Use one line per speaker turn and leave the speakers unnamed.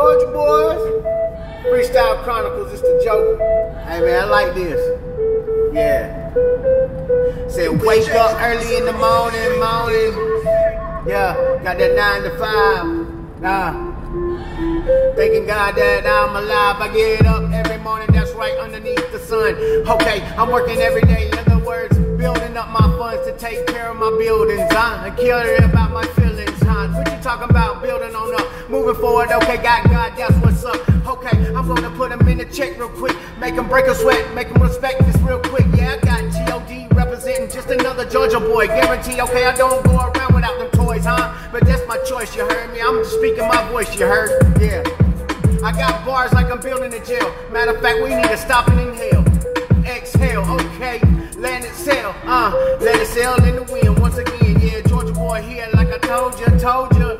Georgia boys. Freestyle Chronicles, it's the Joker. Hey man, I like this. Yeah. Said wake up early in the morning. Yeah, got that 9 to 5. Thanking God that I'm alive. I get up every morning, that's right underneath the sun. Okay, I'm working every day. In other words, building up my funds to take care of my buildings. I'm curious about my feelings. What you talking about? Building on up, moving forward. Okay, got God, that's what's up. Okay, I'm gonna put them in the check real quick. Make them break a sweat, make them respect this real quick. Yeah, I got G.O.D. representing just another Georgia boy. Guarantee, okay, I don't go around without them toys, huh? But that's my choice, you heard me? I'm just speaking my voice, you heard? Yeah. I got bars like I'm building a jail. Matter of fact, we need to stop and inhale. Exhale, okay, land it sail. Let it sail in the wind once again. Yeah, Georgia boy here, like I told you.